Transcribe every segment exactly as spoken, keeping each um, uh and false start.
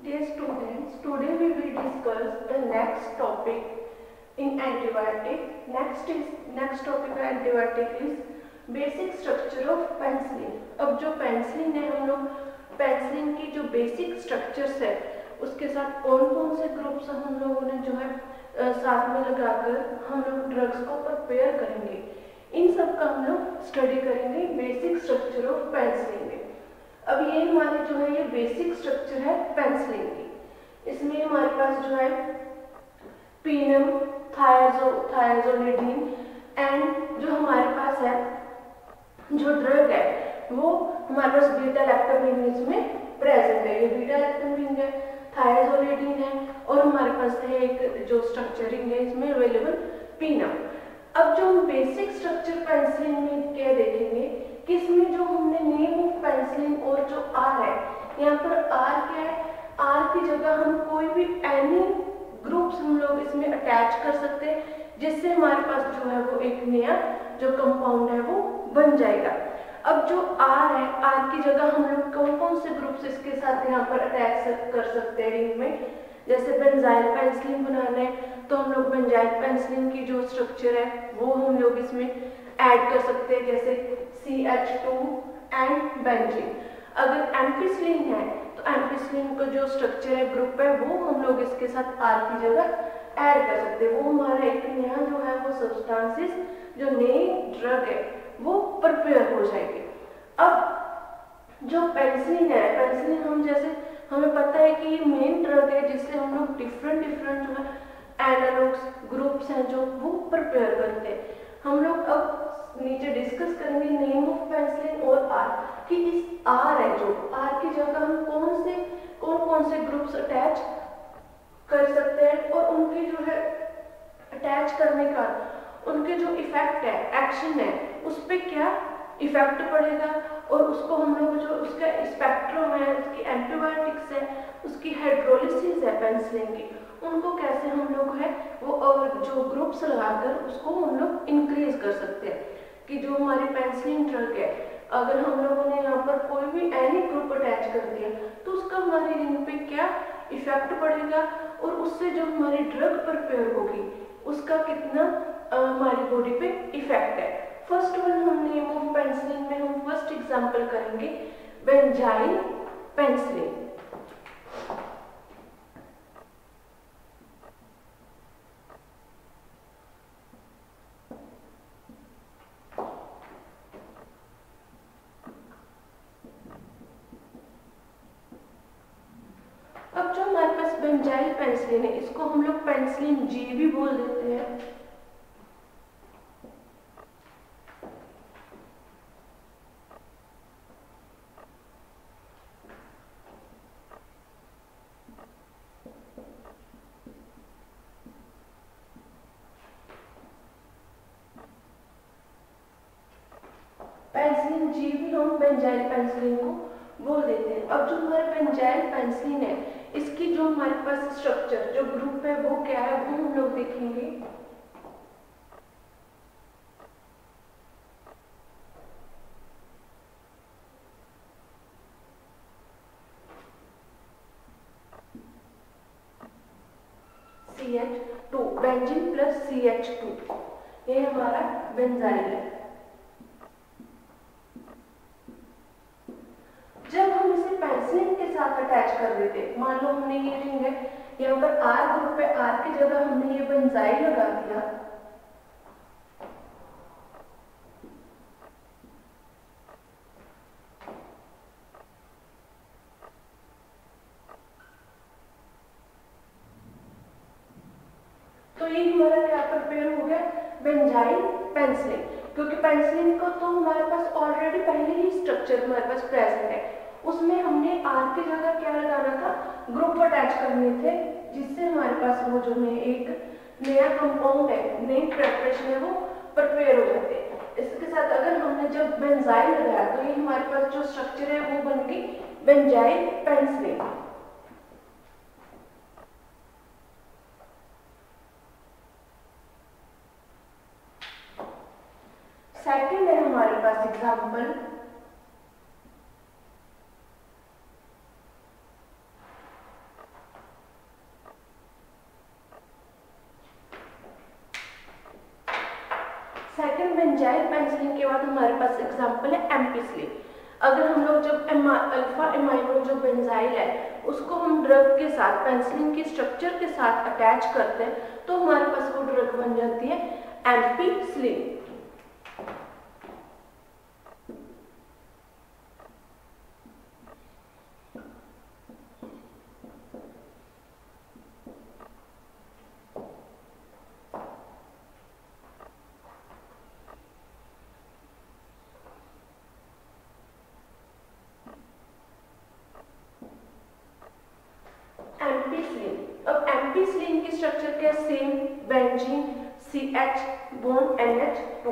Dear students, today we will discuss the next topic in antibiotic. Next is next topic of antibiotic is basic structure of penicillin. अब जो penicillin है हम लोग penicillin की जो basic structures है उसके साथ कौन कौन से ग्रुप्स हम लोगों ने जो है साथ में लगाकर हम लोग ड्रग्स को प्रिपेयर करेंगे, इन सब का हम लोग स्टडी करेंगे बेसिक स्ट्रक्चर ऑफ पेनिसिलिन में। अब ये हमारे जो है ये बेसिक स्ट्रक्चर है पेनिसिलिन की। इसमें हमारे पास जो है पीनम, थायाजो थायाजोलिडीन एंड जो हमारे पास है जो ड्रग है वो हमारे पास बीटा लैक्टोबिन इसमें प्रेजेंट है। ये बीटा लैक्टोबिन है, थायाजोलिडीन है और हमारे पास है एक जो स्ट्रक्चरिंग है इसमें अवेलेबल पीनम। अब जो हम बेसिक स्ट्रक्चर पेनिसिलिन में क्या देखेंगे कि इसमें जो हमने नेम ऑफ पेनिसिलिन और जो आर है, यहाँ पर आर क्या है, आर की जगह हम कोई भी एनी ग्रुप्स हम लोग इसमें अटैच कर सकते हैं जिससे हमारे पास जो है वो एक नया जो कंपाउंड है वो बन जाएगा। अब जो आर है, आर की जगह हम लोग कौन कौन से ग्रुप्स इसके साथ यहाँ पर अटैच कर सकते हैं रिंग में, जैसे बेंजाइल पेनिसिलिन बनाना है तो हम लोग बेंजाइल पेनिसिलिन की जो स्ट्रक्चर है वो हम लोग इसमें ऐड कर सकते हैं, जैसे C H two and benzene. अगर एम्पिसिलिन है तो एम्पिसिलिन का जो स्ट्रक्चर है ग्रुप है वो हम लोग इसके साथ आर की जगह ऐड कर सकते हैं। वो हमारा एक नया जो है वो सब्सटेंसेस जो नई ड्रग है वो प्रिपेयर हो जाएगी। अब जो पेनिसिलिन है, पेनिसिलिन हम जैसे हमें पता है कि ये मेन ड्रग है जिससे हम लोग डिफरेंट डिफरेंट जो है एनालॉग्स ग्रुप्स हैं जो वो प्रिपेयर करते हैं। हम लोग अब नीचे डिस्कस करेंगे नेम ऑफ पेनिसिलिन और आर कि इस आर है जो आर की जगह हम कौन से कौन कौन से ग्रुप्स अटैच कर सकते हैं और उनके जो है अटैच करने का उनके जो इफेक्ट है, एक्शन है, उस पर क्या इफेक्ट पड़ेगा और उसको हम लोग जो उसका स्पेक्ट्रम है, उसकी एंटीबायोटिक्स है, उसकी हाइड्रोलिसिस है पेनिसिलिन की, उनको कैसे हम लोग है वो और जो ग्रुप्स लगाकर उसको हम लोग इंक्रीज कर सकते हैं कि जो हमारी पेनिसिलिन ड्रग है अगर हम लोगों ने यहाँ पर कोई भी एनी ग्रुप अटैच कर दिया तो उसका हमारी रिंग पे क्या इफेक्ट पड़ेगा और उससे जो हमारी ड्रग प्रिपेयर होगी उसका कितना आ, हमारी बॉडी पे इफेक्ट है। फर्स्ट वन हम नेम ऑफ पेनिसिलिन में हम फर्स्ट एग्जांपल करेंगे बेंजाइल पेनिसिलिन। अब जो हमारे पास बेंजाइल पेनिसिलिन है इसको हम लोग पेनिसिलिन जी भी बोल देते हैं। पेनिसिलिन जी भी हम बेंजाइल पेनिसिलिन को बोल देते हैं। अब जो हमारे बेंजाइल पेनिसिलिन है इसकी जो हमारे पास स्ट्रक्चर जो ग्रुप है वो क्या है वो हम लोग देखेंगे। C H two benzene plus C H two ये हमारा बेंजाइल है। जब हम इसे पेनिसिलिन के साथ अटैच कर देते, मान लो हमने ये रिंग है यहाँ पर आर ग्रुप है, आर की जगह हमने ये बेंजाइल लगा दिया तो ये हमारा क्या प्रिपेयर हो गया बेंजाइल पेनिसिलिन, क्योंकि पेनिसिलिन को तो हमारे पास ऑलरेडी पहले ही स्ट्रक्चर हमारे पास प्रेजेंट है, उसमें हमने आर की जगह क्या लगाना था ग्रुप अटैच करने थे जिससे हमारे पास वो जो है एक नया कंपाउंड है, नई प्रिपरेशन है वो प्रिपेयर हो जाते हैं। इसके साथ अगर हमने जब बेंजाइल लगाया तो ये हमारे पास जो स्ट्रक्चर है वो बन गई बेंजाइल पेनिसिलिन। सेकंड है हमारे पास एग्जांपल बेंजाइल पेनिसिलिन के बाद हमारे पास एग्जांपल है एम्पिसिलिन। अगर हम लोग जब अल्फा एमाइनो जो बेंजाइल है उसको हम ड्रग के साथ पेनिसिलिन के स्ट्रक्चर के साथ अटैच करते हैं तो हमारे पास वो ड्रग बन जाती है एम्पिसिलिन। एम्पिसिलिन, अब एम्पिसिलिन की स्ट्रक्चर क्या same, benzene C H bond N H two.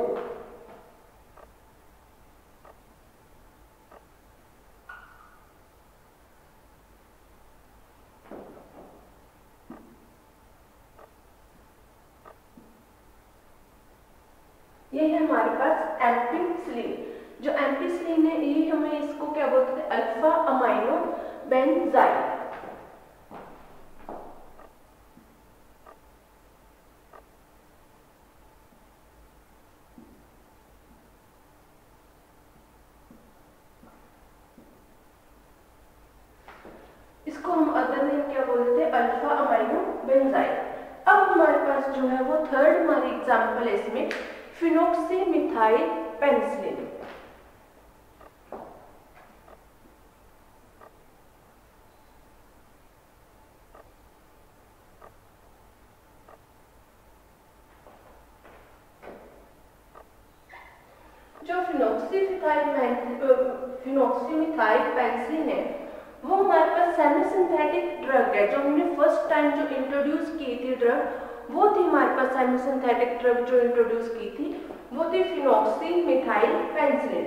ये है हमारे पास एम्पिसिलिन। जो एम्पिसिलिन है ये हमें इसको क्या बोलते हैं, अल्फा अमाइनो बेंजाइल। इसको हम अदर नेम क्या बोलते हैं, अल्फा अमाइनो बेंजाइल। अब हमारे पास जो है वो थर्ड हमारी एग्जांपल है इसमें फिनोक्सीमिथाइल पेनिसिलिन। जो फिनोक्सीमिथाइल फिनोक्सीमिथाइल पेनिसिलिन है वो हमारे पास सेमी सिंथेटिक ड्रग है। जो हमने फर्स्ट टाइम जो इंट्रोड्यूस की थी ड्रग वो थी हमारे पास सेमी सिंथेटिक ड्रग जो इंट्रोड्यूस की थी वो थी फिनोक्सीमिथाइल पेनिसिलिन।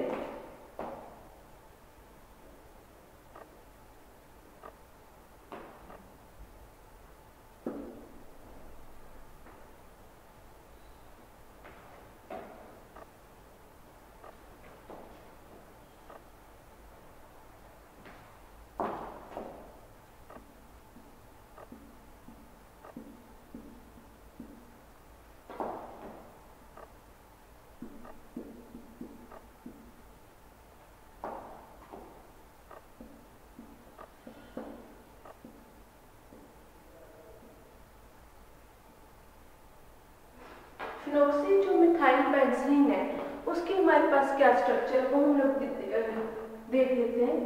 फिनोक्सी जो मिथाइल पेनिसिलिन है उसके हमारे पास क्या स्ट्रक्चर है वो हम लोग देख लेते हैं।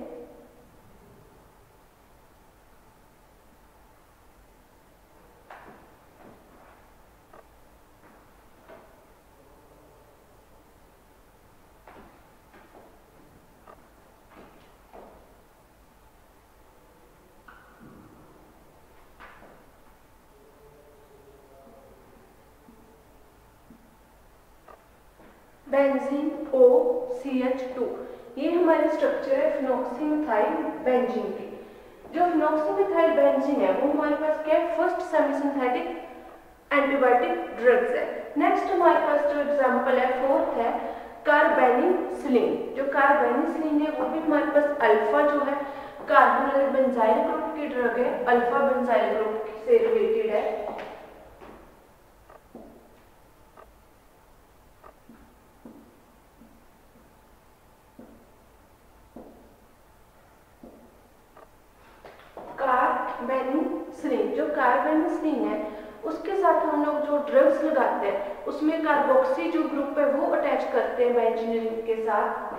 Benzene O C H two, ये हमारे स्ट्रक्चर है फिनोक्सीमिथाइल बेंजीन की। जो फिनोक्सीमिथाइल बेंजीन है वो हमारे पास क्या है, first semi synthetic antibiotic drugs है। नेक्स्ट हमारे पास जो एग्जांपल है फोर्थ है कार्बेनिसिलिन। जो कार्बेनिसिलिन है वो भी हमारे पास अल्फा जो है कार्बोनिल बेंजाइल ग्रुप की ड्रग है, अल्फा बेंजाइल ग्रुप से रिलेटेड है। कार्बेनिसिलिन, जो कार्बेनिसिलिन है उसके साथ हम लोग जो ड्रग्स लगाते हैं उसमें कार्बोक्सी जो ग्रुप है वो अटैच करते हैं बेंजीन के साथ।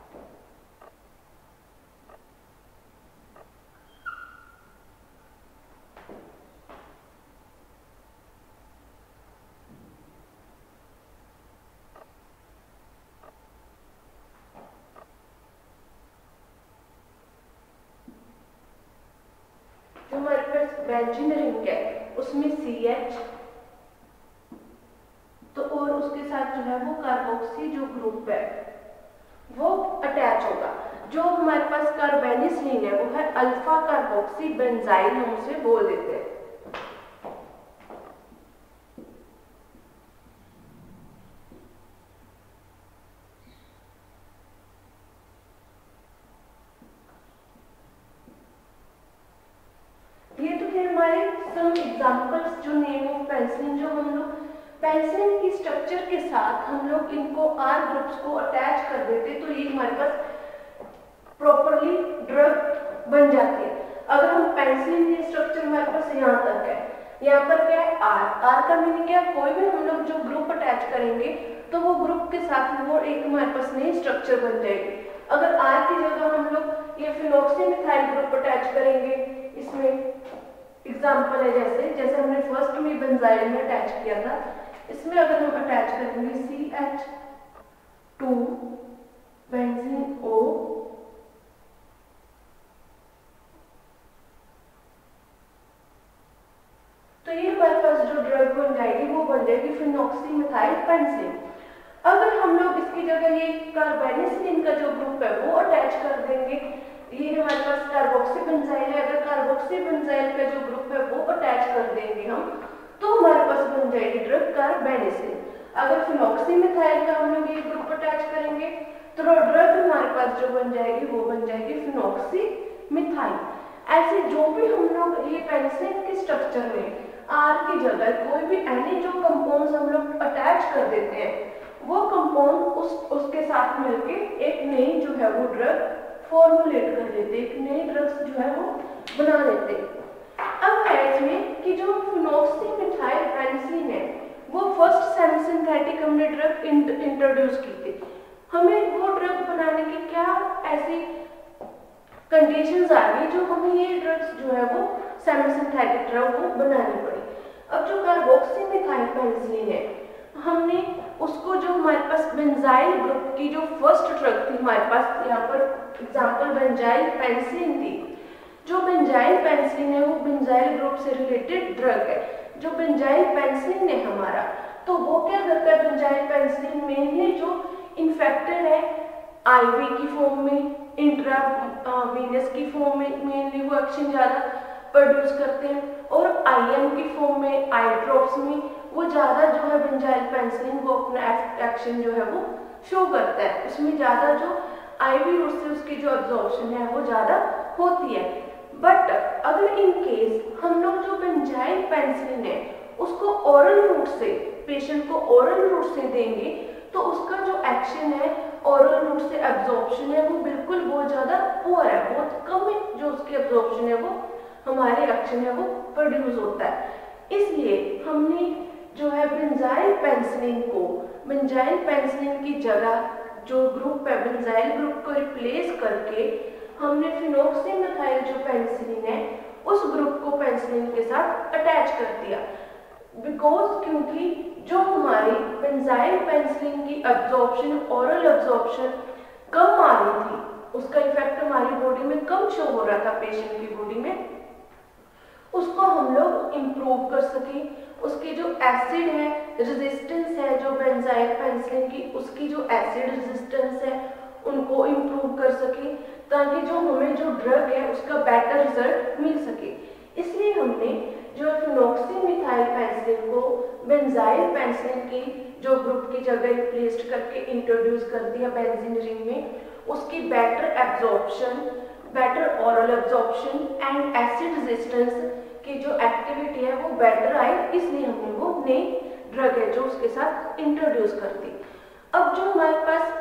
जो हमारे पास बेंजीन रिंग है उसमें सी एच तो और उसके साथ जो है वो कार्बोक्सी जो ग्रुप है वो अटैच होगा। जो हमारे पास कार्बेनिसिलिन है वो है अल्फा कार्बोक्सी बेंजाइल, हम उसे बोल देते हैं। ये तो थे हमारे सम एग्जांपल्स जो नेम ऑफ पेनिसिलिन जो हम लोग पेंसिलिन की स्ट्रक्चर के साथ हम लोग इनको आर ग्रुप्स को अटैच कर देते तो ये हमारे पास प्रॉपरली ड्रग बन जाती है। अगर हम पेंसिलिन की स्ट्रक्चर हमारे पास यहाँ तक है, यहाँ पर क्या है आर, आर का मीनिंग क्या है, कोई भी हम लोग जो ग्रुप अटैच करेंगे तो वो ग्रुप के साथ वो एक हमारे पास नई स्ट्रक्चर बन जाएगी। अगर आर की जगह हम लोग ये फिनॉक्सीमिथाइल ग्रुप अटैच करेंगे, इसमें एग्जांपल है जैसे जैसे हमने फर्स्ट में बेंजाइल में अटैच किया था, इसमें अगर हम अटैच करेंगे C H two benzene O, तो ये हमारे पास जो ड्रग बन जाएगी वो बन जाएगी फिनॉक्सीमिथाइल पेंसिलिन। अगर हम लोग इसकी जगह ये कार्बेनिसिलिन का जो ग्रुप है वो अटैच कर देंगे, ये हमारे पास कार्बोक्सी बेंजाइल है, अगर कार्बोक्सी बेंजाइल का जो ग्रुप है वो अटैच कर देंगे हम, तो हमारे पास बन जाएगी ड्रग कार्बेनिसिलिन। अगर फिनॉक्सीमिथाइल का हम लोग ये ग्रुप अटैच करेंगे तो ड्रग हमारे पास जो बन जाएगी वो बन जाएगी फिनॉक्सीमिथाइल। ऐसे जो भी हम लोग ये पेंसिलिन के स्ट्रक्चर में आर की जगह कोई भी एनी जो कंपाउंड्स हम लोग अटैच कर देते हैं वो कंपाउंड उस उसके साथ मिलके एक नई जो है वो ड्रग फॉर्मुलेट कर देते, एक नई ड्रग्स जो है वो बना देते। अब है इसमें कि जो फिनॉक्सीमिथाइल पेंसिलिन है वो फर्स्ट सेमी सिंथेटिक हमने ड्रग इंट्रोड्यूस की थी। हमें वो ड्रग बनाने की क्या ऐसी कंडीशंस आ गई जो हमें ये ड्रग्स जो है वो सेमी सिंथेटिक ड्रग वो बनानी पड़ी। अब जो कार्बोक्सीमिथाइल पेंसिलिन है हमने उसको जो हमारे पास बेंजाइल ग्रुप की जो फर्स्ट ड्रग थी हमारे पास यहाँ पर एग्जांपल बेंजाइल पेंसिलिन थी, जो बेंजाइल पेंसिलिन है वो बेंजाइल ग्रुप से रिलेटेड ड्रग है। जो बेंजाइल पेंसिलिन है हमारा तो वो क्या करता है, बेंजाइल पेंसिलिन मेनली जो इन्फेक्टेड है आईवी की फॉर्म में, इंट्रा वीनस की फॉर्म में मेनली वो एक्शन ज़्यादा प्रोड्यूस करते हैं, और आईएम की फॉर्म में आई ड्रॉप्स में वो ज़्यादा जो है बेंजाइल पेंसिलिन वो अपना एक्शन जो है वो शो करता है, उसमें ज़्यादा जो आईवी रूट से उसकी जो एब्जॉर्प्शन है वो ज़्यादा होती है। बट अगर इन केस हम लोग जो बेंजाइल पेंसिलिन है उसको ओरल रूट से पेशेंट को ओरल रूट से देंगे तो उसका जो एक्शन है ओरल रूट से एब्जॉर्प्शन है वो बिल्कुल बहुत ज़्यादा पुअर है, बहुत कम है जो उसकी एब्जॉर्प्शन है वो हमारे एक्शन है वो प्रोड्यूस होता है। इसलिए हमने जो है बेंजाइल पेंसिलिन को बेंजाइल पेंसिलिन की जगह जो ग्रुप है बेंजाइल ग्रुप को रिप्लेस करके हमने फिनॉक्सीमिथाइल जो पेंसिलिन है उस ग्रुप को पेंसिलिन के साथ अटैच कर दिया। बिकॉज क्योंकि जो हमारी बेंजाइल पेंसिलिन की एब्जॉर्प्शन ओरल एब्जॉर्प्शन कम आ रही थी, उसका इफेक्ट हमारी बॉडी में कम शो हो रहा था पेशेंट की बॉडी में, उसको हम लोग इम्प्रूव कर सके। उसकी जो एसिड है रेजिस्टेंस है जो बेंजाइल पेंसिलिन की उसकी जो एसिड रेजिस्टेंस है उनको इम्प्रूव कर सके ताकि जो हमें जो ड्रग है उसका बेटर रिजल्ट मिल सके। इसलिए हमने जो फिनॉक्सीमिथाइल पेंसिलिन को बेंजाइल पेंसिलिन की जो ग्रुप की जगह रिप्लेस करके इंट्रोड्यूस कर दिया बेंजीन रिंग में, उसकी better absorption, better oral absorption and acid resistance की जो एक्टिविटी है वो बेटर आई, इसलिए हमने वो नई ड्रग है जो उसके साथ इंट्रोड्यूस कर दी। अब जो हमारे पास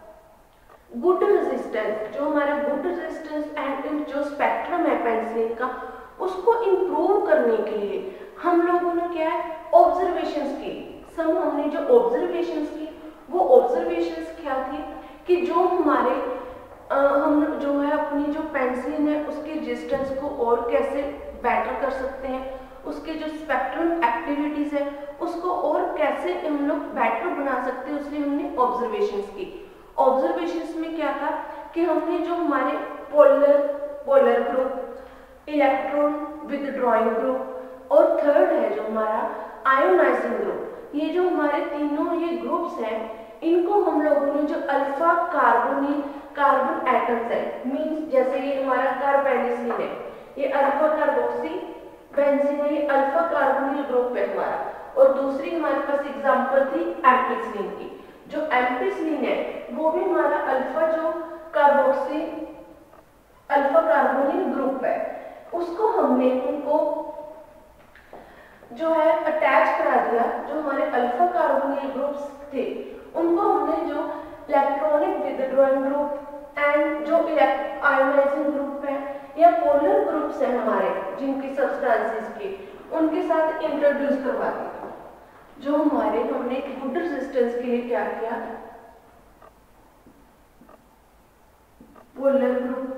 गुड रेजिस्टेंस, जो हमारा गुड रेजिस्टेंस एंड जो स्पेक्ट्रम है पेंसिलिन का उसको इम्प्रूव करने के लिए हम लोगों ने क्या है ऑब्जर्वेशंस की। सब हमने जो ऑब्जर्वेशंस की वो ऑब्जर्वेशंस क्या थी कि जो हमारे आ, हम जो है अपनी जो पेंसिलिन है उसकी रेजिस्टेंस को और कैसे बेटर कर सकते हैं, उसके जो स्पेक्ट्रम एक्टिविटीज है उसको और कैसे हम लोग बेटर बना सकते हैं, उसलिए हमने ऑब्जर्वेशंस की। ऑब्जर्वेशंस में क्या था कि हमने जो हमारे polar polar group, electron withdrawing group और थर्ड है जो हमारा आयोनाइजिंग ग्रुप, ये जो हमारे तीनों ये ग्रुप्स हैं इनको हम लोगों ने जो अल्फा कार्बोनिल कार्बन एटम्स है मीन्स जैसे ये हमारा कार्बेनिसिलिन है, ये अल्फा कार्बोक्सी बेंजीन है, ये अल्फा कार्बोनिल ग्रुप है हमारा, और दूसरी हमारे पास एग्जांपल थी एम्पिसिलिन की। जो एम्पिसिलिन है वो भी हमारा अल्फा जो कार्बोक्सी अल्फा कार्बोनिल ग्रुप है, उसको हमने उनको जो है अटैच करा दिया, जो हमारे अल्फा कार्बोनिल ग्रुप्स थे उनको हमने जो इलेक्ट्रॉनिक विथड्रॉइंग ग्रुप एंड जो आयोनाइजिंग ग्रुप है या पोलर ग्रुप्स हैं हमारे जिनकी सब्सटेंसेस के, उनके साथ इंट्रोड्यूस करवा दिया। जो हमारे हमने गुड रेजिस्टेंस के लिए क्या किया, पोलर ग्रुप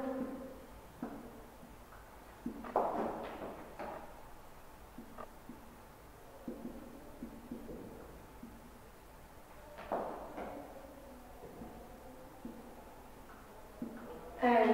एंड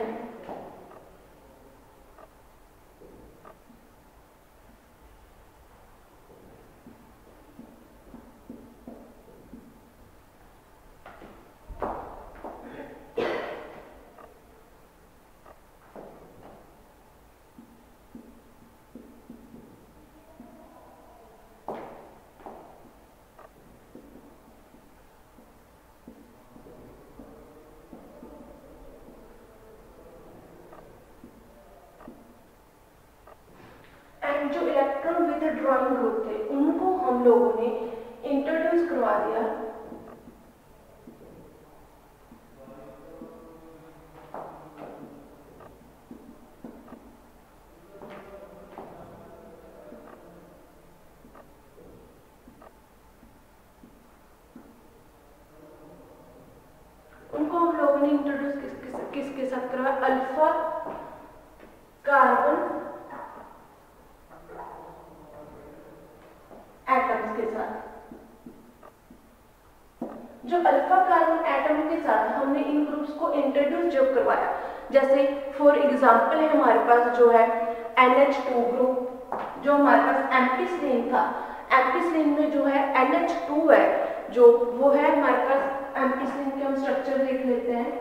जो इलेक्ट्रॉन विथड्रॉइंग ग्रुप थे उनको हम लोगों ने इंट्रोड्यूस करवा दिया उनको हम लोगों ने इंट्रोड्यूस किस किस किसके साथ करवाया, अल्फा कार्बन एटम्स के साथ। जो अल्फा कार्बन एटम के साथ हमने इन ग्रुप्स को इंट्रोड्यूस जब करवाया, जैसे फॉर एग्जांपल है हमारे पास जो है एन एच टू ग्रुप, जो हमारे पास एम्पिसिलिन था, एम्पिसिलिन में जो है एन एच टू है, जो वो है हमारे पास एम्पिसिलिन के हम स्ट्रक्चर देख लेते हैं।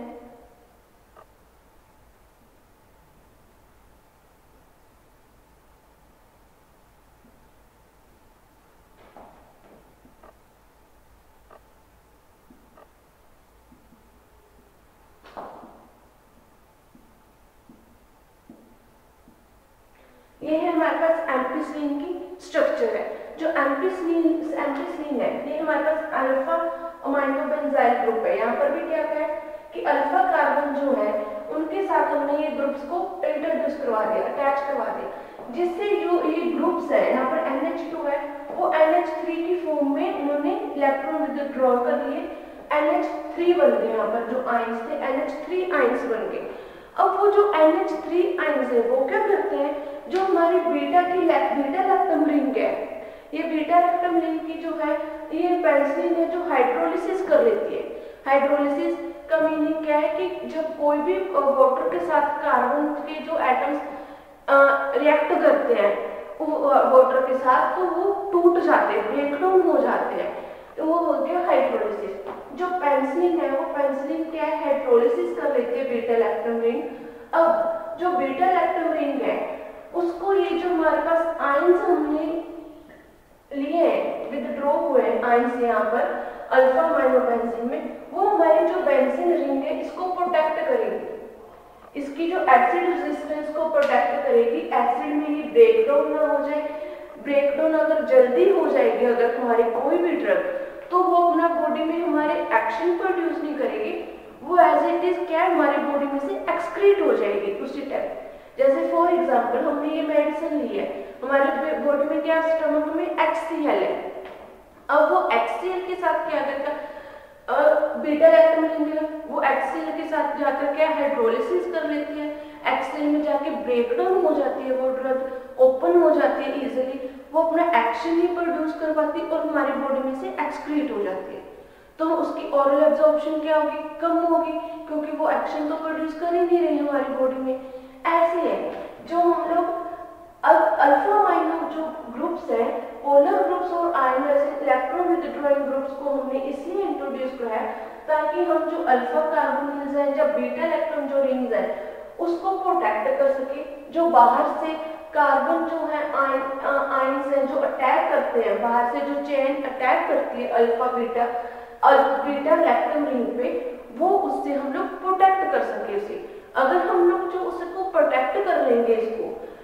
ये है हमारे पास एम्पिसिलिन की स्ट्रक्चर है। जो एम्पिसिलिन एम्पिसिलिन है ये हमारे पास अल्फा अमाइनो बेंजाइल ग्रुप है। यहाँ पर भी क्या है कि अल्फा कार्बन जो है उनके साथ हमने ये ग्रुप्स को इंट्रोड्यूस करवा दिया, अटैच करवा दिया, जिससे जो ये ग्रुप्स है यहाँ पर एन एच टू है वो एन एच थ्री की फॉर्म में उन्होंने इलेक्ट्रॉन विथड्रॉ कर लिए, एन एच थ्री बन गए। यहाँ पर जो आयंस थे एन एच थ्री आयंस बन गए। अब वो जो एन एच थ्री आयंस है वो क्या करते हैं, जो हमारी बीटा की बीटा लैक्टम रिंग है, ये बीटा लैक्टम रिंग की जो है ये पेंसिलिन है जो हाइड्रोलिसिस कर लेती है। हाइड्रोलिसिस का मीनिंग क्या है कि जब कोई भी वाटर के साथ कार्बन के जो एटम्स रिएक्ट करते हैं वाटर के साथ तो वो टूट जाते हैं, ब्रेक डाउन हो जाते हैं, तो वो हो गया हाइड्रोलिसिस। जो पेंसिलिन है वो पेंसिलिन क्या है, हाइड्रोलिसिस कर लेती है बीटा लैक्टम रिंग। अब जो बीटा लैक्टम रिंग है उसको ये जो हमारे पास आयंस हमने लिए विथड्रॉ हुए आयंस यहाँ पर अल्फा अमाइनो बेंजीन में, वो हमारी जो बेंजीन रिंग है इसको प्रोटेक्ट करेगी, इसकी जो एसिड रेजिस्टेंस को प्रोटेक्ट करेगी, एसिड में ये ब्रेक डाउन ना हो जाए। ब्रेक डाउन अगर जल्दी हो जाएगी अगर हमारी कोई भी ड्रग, तो वो अपना बॉडी में हमारे एक्शन प्रोड्यूस नहीं करेगी, वो एज इट इज क्या हमारी बॉडी में से एक्सक्रीट हो जाएगी उसी टाइम। जैसे फॉर एग्जांपल हमने ये मेडिसिन ली है, हमारे बॉडी में क्या स्टमक में एच सी एल है, अब वो एच सी एल के साथ क्या करता बीटा लैक्टम रिंग वो एच सी एल के साथ जाकर क्या हाइड्रोलिसिस कर लेती है, एच सी एल में जाके ब्रेक डाउन हो जाती है, वो ड्रग ओपन हो जाती है इजीली, वो अपना एक्शन ही प्रोड्यूस कर पाती है और हमारी बॉडी में से एक्सक्रीट हो जाती है। तो उसकी ओरल एब्जॉर्प्शन क्या होगी, कम होगी, क्योंकि वो एक्शन तो प्रोड्यूस कर ही नहीं रही हमारी बॉडी में। ऐसे है जो हम लोग अल्फा अमाइनो जो ग्रुप्स हैं, पोलर ग्रुप्स और आयोनाइजिंग इलेक्ट्रॉन विथड्रॉइंग ग्रुप्स को हमने इसलिए इंट्रोड्यूस कराया ताकि हम जो अल्फा कार्बोनिल्स हैं या बीटा इलेक्ट्रॉन जो रिंग्स हैं उसको प्रोटेक्ट कर सके। जो बाहर से कार्बन जो है आयंस हैं जो अटैक करते हैं, बाहर से जो चेन अटैक करती है alpha beta beta lactam ring पे, वो उससे हम लोग प्रोटेक्ट कर सके उसे। अगर हम लोग जो उसको प्रोटेक्ट कर लेंगे इसको,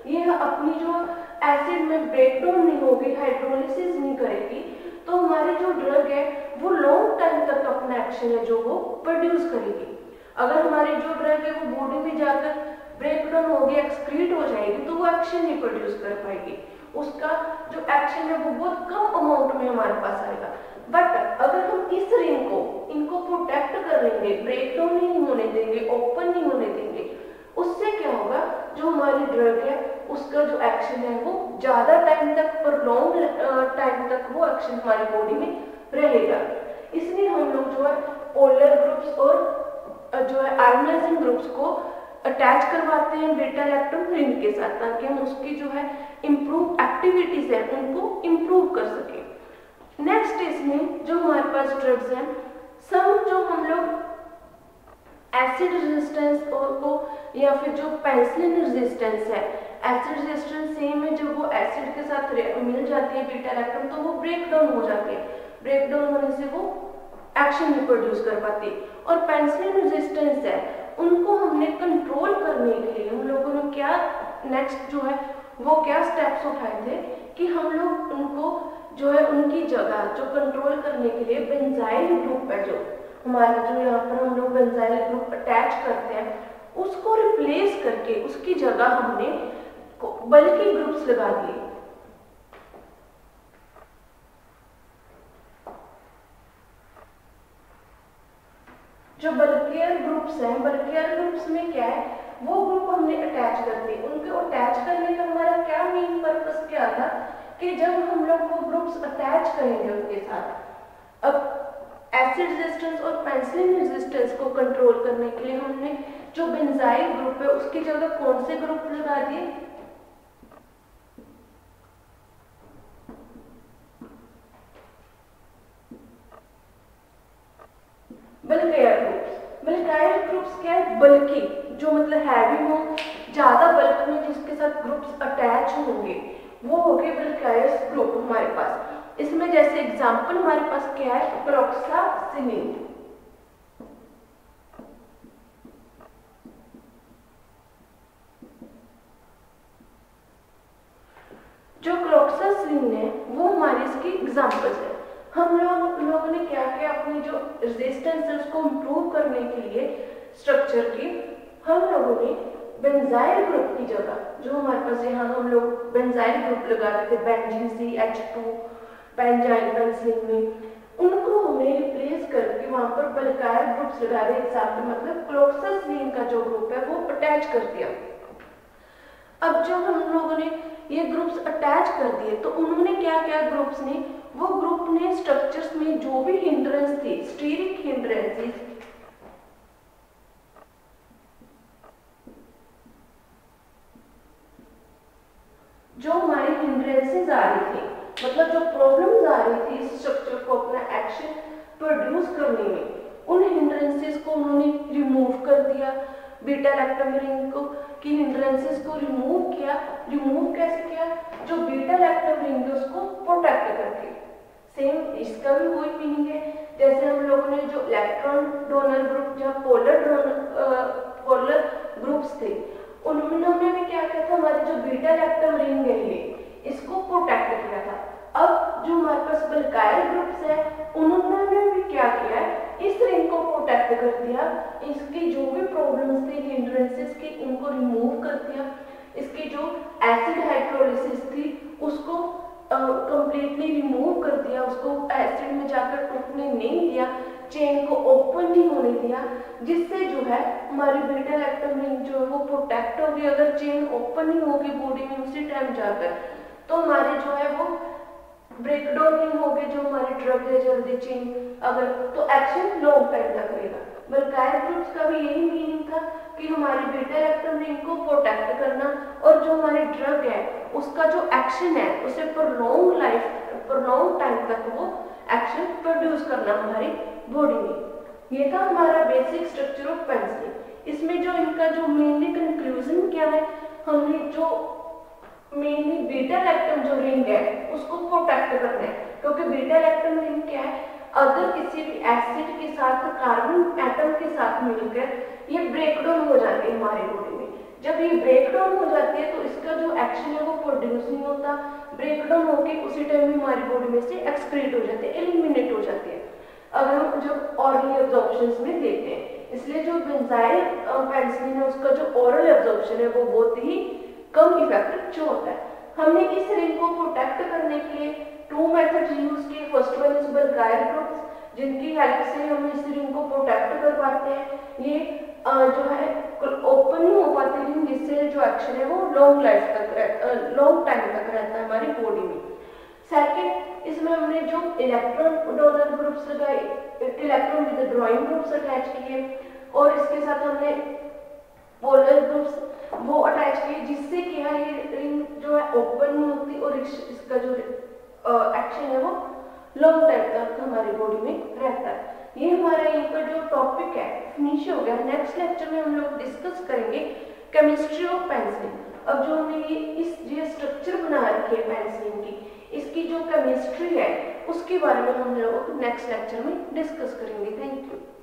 ये अपनी जो एसिड में ब्रेकडाउन नहीं होगी, हाइड्रोलिसिस नहीं करेगी, तो हमारी जो ड्रग है वो लॉन्ग टाइम तक अपना एक्शन है जो वो प्रोड्यूस करेगी। अगर हमारी जो ड्रग है वो बॉडी में जाकर ब्रेकडाउन होगी, एक्सक्रीट हो जाएगी, तो वो एक्शन नहीं प्रोड्यूस कर पाएगी। उसका जो एक्शन है वो बहुत कम अमाउंट में हमारे पास आएगा। बट अगर हम इस रिंग को इनको प्रोटेक्ट कर लेंगे, ब्रेकडाउन नहीं होने देंगे, ओपन नहीं होने देंगे, उससे क्या होगा, जो हमारी ड्रग है उसका जो एक्शन है वो ज्यादा टाइम तक, पर लॉन्ग टाइम तक वो एक्शन हमारी बॉडी में रहेगा। इसलिए हम लोग जो है पोलर ग्रुप्स और जो है आयोनाइजिंग ग्रुप्स को अटैच करवाते हैं बीटा लैक्टम रिंग के साथ, ताकि हम उसकी जो है इम्प्रूव एक्टिविटीज है उनको इम्प्रूव कर सके। नेक्स्ट इसमें जो हमारे पास ड्रग्स हैं, सब जो हम लोग एसिड रेजिस्टेंस को या फिर जो पेनिसिलिन रेजिस्टेंस है, एसिड रेजिस्टेंस सेम है, जब वो एसिड के साथ मिल जाती है बीटा लैक्टम तो वो ब्रेक डाउन हो जाती है, ब्रेक डाउन होने से वो एक्शन नहीं प्रोड्यूस कर पाती। और पेनिसिलिन रेजिस्टेंस है, उनको हमने कंट्रोल करने के लिए हम लोगों ने क्या नेक्स्ट जो है वो क्या स्टेप्स उठाए थे कि हम लोग उनको जो है उनकी जगह जो कंट्रोल करने के लिए बेंजाइल ग्रुप है, जो हमारा जो यहाँ पर हम लोग बेंजाइल ग्रुप अटैच करते हैं, उसको रिप्लेस करके उसकी जगह हमने बल्कि ग्रुप्स लगा दिए। जो बल्कियर ग्रुप्स हैं, बल्कियर ग्रुप्स में क्या है, वो ग्रुप हमने अटैच कर दिए। उनको अटैच करने का हमारा क्या मेन पर्पस क्या था कि जब हम लोग वो ग्रुप्स अटैच करेंगे उनके साथ, अब एसिड रेजिस्टेंस और पेनिसिलिन रेजिस्टेंस को कंट्रोल करने के लिए हमने जो बेंजाइल ग्रुप है उसकी जगह कौन से ग्रुप लगा दिए, बल्कियर ग्रुप्स। बल्कियर ग्रुप्स क्या है, बल्कि जो मतलब हैवी हो, ज्यादा बल्क में जिसके साथ ग्रुप्स अटैच होंगे वो हो गए बल्कियर ग्रुप हमारे पास। इसमें जैसे एग्जांपल हमारे पास क्या है, क्लोक्सासिलिन, जो क्लोक्सासिलिन है वो हमारी इसकी एग्जांपल्स है। हम लोग लोगों ने क्या किया, अपनी जो रेजिस्टेंस है उसको इम्प्रूव करने के लिए स्ट्रक्चर की, हम लोगों ने बेंजाइल ग्रुप की जगह जो हमारे पास यहाँ हम लोग बेंजाइल ग्रुप लगाते थे, benzene C H two benzyl penicillin में, उनको हमने रिप्लेस करके वहां पर बल्कियर ग्रुप्स लगा दिए। एग्जाम्पल मतलब क्लोक्सासिलिन का जो ग्रुप है वो अटैच कर दिया। अब जब हम लोगों ने ये ग्रुप्स अटैच कर दिए तो उन्होंने क्या क्या ग्रुप्स ने, वो ग्रुप ने स्ट्रक्चर्स में जो भी हिंड्रेंस थी, स्टीरिक हिंड्रेंसेस, जो हमारी हिंड्रेंसेस आ रही थी, मतलब जो प्रॉब्लम्स आ रही थी इस स्ट्रक्चर को अपना एक्शन प्रोड्यूस करने में, उन हिंड्रेंसेस को उन्होंने रिमूव कर दिया। बीटा लैक्टम रिंग को की हिंड्रेंसेस को रिमूव किया। रिमूव कैसे किया, जो बीटा लैक्टम रिंग है उसको प्रोटेक्ट करके। सेम इसका भी वही मीनिंग है जैसे हम लोगों ने जो इलेक्ट्रॉन डोनर ग्रुप, जहाँ पोलर पोलर ग्रुप्स थे, उन्होंने भी क्या किया था, हमारे जो बीटा लैक्टम रिंग है ये इसको प्रोटेक्ट किया था। अब जो हमारे पास बल्कियर ग्रुप्स है उन्होंने भी क्या किया है, इस रिंग को प्रोटेक्ट कर दिया, इसकी जो भी प्रॉब्लम्स थी हिंड्रेंसेस की उनको रिमूव कर दिया, इसकी जो एसिड हाइड्रोलिसिस थी उसको कंप्लीटली uh, रिमूव कर दिया, उसको एसिड में जाकर टूटने नहीं दिया, चेन को ओपन नहीं होने दिया, जिससे जो है हमारी बीटा लैक्टम रिंग जो है वो प्रोटेक्ट होगी। अगर चेन ओपन नहीं होगी बॉडी में उसी टाइम जाकर तो हमारे जो है वो ब्रेकडाउन नहीं होगी, जो हमारी ड्रग है जल्दी चेन अगर तो एक्शन लॉन्ग टाइम तक रहेगा। बल्कियर ग्रुप्स का भी यही मीनिंग था कि हमारी बीटा लैक्टम रिंग को प्रोटेक्ट करना और जो हमारी ड्रग है उसका जो एक्शन है उसे प्रोलॉन्ग लाइफ प्रोलॉन्ग टाइम तक वो एक्शन प्रोड्यूस करना हमारी बॉडी में। ये था हमारा बेसिक स्ट्रक्चर ऑफ पेनिसिलिन। इसमें जो इनका जो मेनली कंक्लूजन क्या है, हमने जो मेनली बीटा लैक्टम जो रिंग है उसको प्रोटेक्ट करना है, क्योंकि बीटा लैक्टम रिंग क्या है, अगर किसी भी एसिड के साथ कार्बन एटम के साथ मिलकर ये ब्रेकडाउन हो जाती है हमारी बॉडी में, जब ये ब्रेक डाउन हो जाती है तो इसका जो एक्शन है वो प्रोड्यूस नहीं होता, ब्रेक डाउन होकर उसी टाइम में हमारी बॉडी में से एक्सक्रीट हो जाते हैं, एलिमिनेट हो जाते हैं अगर हम जब ऑरली एब्जॉर्प्शन में लेते हैं। इसलिए जो बेंजाइल पेनिसिलिन है उसका जो ओरल एब्जॉर्प्शन है वो बहुत ही कम इफेक्टिव जो होता है। हमने इस रिंग को प्रोटेक्ट करने के लिए टू मेथड्स यूज किए। First one is bulkier groups, जिनकी हेल्प से हम इस रिंग को प्रोटेक्ट कर पाते हैं। ये आ, जो है ओपन नहीं हो पाती रिंग, जिससे जो एक्शन है वो लॉन्ग लाइफ तक लॉन्ग टाइम तक रहता है हमारी बॉडी में। सेकेंड, इसमें हमने जो इलेक्ट्रॉन डोनर ग्रुप्स लगाए, इलेक्ट्रॉन विथड्रॉइंग ग्रुप्स अटैच किए और इसके साथ हमने पोलर ग्रुप्स वो अटैच किए, जिससे क्या ये रिंग जो है ओपन नहीं होती और इस, इसका जो एक्शन है वो लॉन्ग टाइम तक हमारी बॉडी में रहता है। ये हमारा यहाँ पर जो टॉपिक है फिनिश हो गया। नेक्स्ट लेक्चर में हम लोग डिस्कस करेंगे केमिस्ट्री ऑफ पेनिसिलिन। अब जो हमने ये इस ये स्ट्रक्चर बना रखी है पेनिसिलिन की, इसकी जो केमिस्ट्री है उसके बारे में हम लोग नेक्स्ट लेक्चर में डिस्कस करेंगे। Thank you.